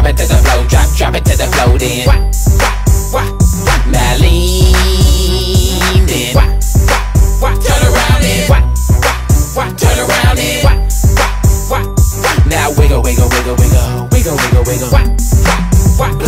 it to the floor, drop it to the floor then. Now lean then. Turn around then. Turn around then. Now wiggle, wiggle, wiggle, wiggle, wiggle, wiggle, wiggle.